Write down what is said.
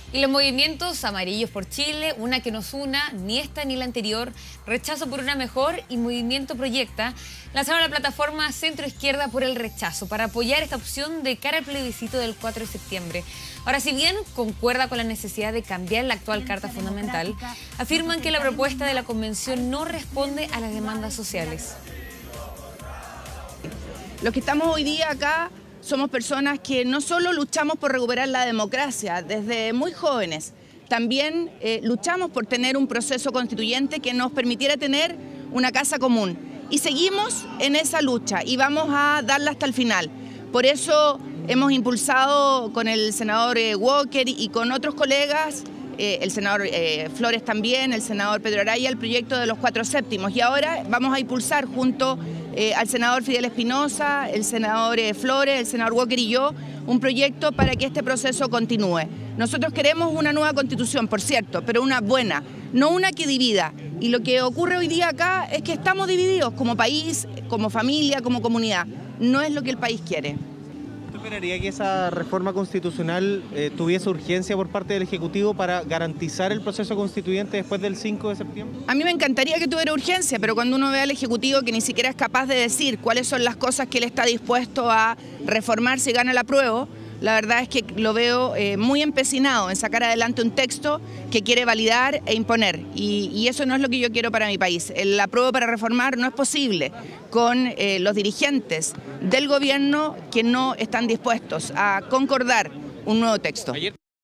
Y los movimientos Amarillos por Chile, Una que nos una, ni esta ni la anterior, Rechazo por una mejor y Movimiento Proyecta lanzaron la plataforma Centro Izquierda por el Rechazo para apoyar esta opción de cara al plebiscito del 4 de septiembre. Ahora, si bien concuerda con la necesidad de cambiar la actual Carta Fundamental, afirman que la propuesta de la Convención no responde a las demandas sociales. Los que estamos hoy día acá somos personas que no solo luchamos por recuperar la democracia desde muy jóvenes, también luchamos por tener un proceso constituyente que nos permitiera tener una casa común. Y seguimos en esa lucha y vamos a darla hasta el final. Por eso hemos impulsado con el senador Walker y con otros colegas, el senador Flores también, el senador Pedro Araya, el proyecto de los 4 séptimos. Y ahora vamos a impulsar junto al senador Fidel Espinosa, el senador Flores, el senador Walker y yo, un proyecto para que este proceso continúe. Nosotros queremos una nueva constitución, por cierto, pero una buena, no una que divida. Y lo que ocurre hoy día acá es que estamos divididos como país, como familia, como comunidad. No es lo que el país quiere. ¿Usted esperaría que esa reforma constitucional tuviese urgencia por parte del Ejecutivo para garantizar el proceso constituyente después del 5 de septiembre? A mí me encantaría que tuviera urgencia, pero cuando uno ve al Ejecutivo que ni siquiera es capaz de decir cuáles son las cosas que él está dispuesto a reformar si gana el apruebo, la verdad es que lo veo muy empecinado en sacar adelante un texto que quiere validar e imponer. Y eso no es lo que yo quiero para mi país. El apruebo para reformar no es posible con los dirigentes del gobierno que no están dispuestos a concordar un nuevo texto.